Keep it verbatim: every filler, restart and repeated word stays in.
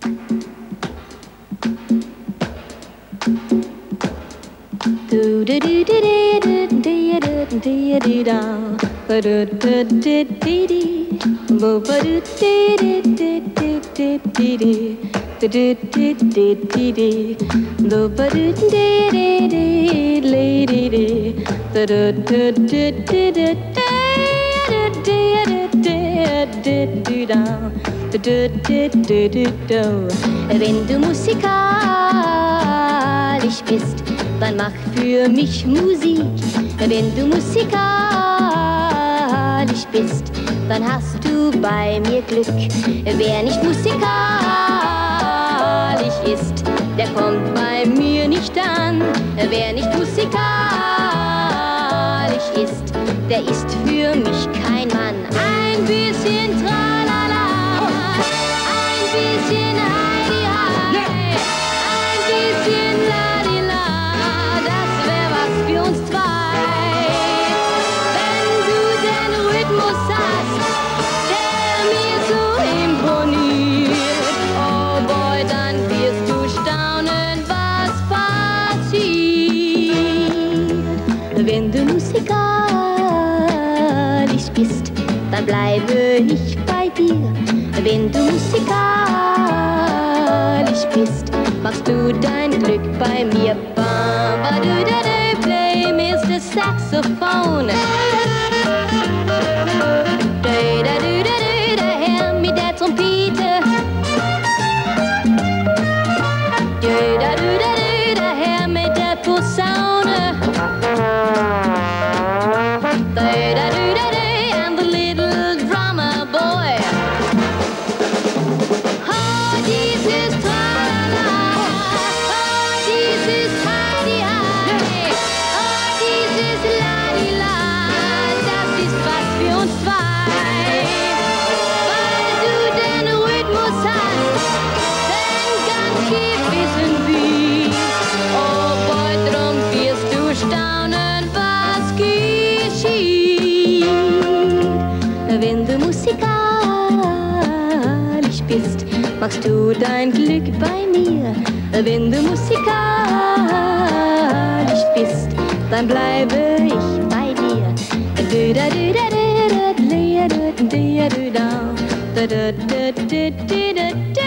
Wenn du musikalisch bist, dann mach für mich Musik. Wenn du musikalisch bist, dann hast du bei mir Glück. Wer nicht musikalisch ist, der kommt bei mir nicht an. Wer nicht musikalisch ist, der ist für mich kein Mann. Ein bisschen tralala, ein bisschen heidi hi, ein bisschen ladila, das wär was für uns zwei. Wenn du den Rhythmus hast, der mir so imponiert, oh boy, dann wirst du staunen, was passiert. Wenn du musikalisch bist, dann bleibe ich bei dir. Wenn du musikalisch bist, machst du dein Glück bei mir. Ba-ba-du-da-du, play Mister Saxophone. Da-da-du-da-du, der Herr mit der Trompete. Da-da-du-da-du, der Herr mit der Posaune. Da-da-du-da-du, and the little drummer boy. Oh, dieses Tralala, oh, dieses Heidi-Hi, oh, dieses Ladila, das ist was für uns zwei. Weil du den Rhythmus hast, den ganz gewissen Beat. Oh boy, drum wirst du staunen, was geschieht. Wenn du musikalisch bist, machst du dein Glück bei mir. Wenn du musikalisch bist, dann bleibe ich bei dir. Du-da-du-da-du-da-du-da-du-da-du-da-du-da-du-da-du-da-du-da-du-da.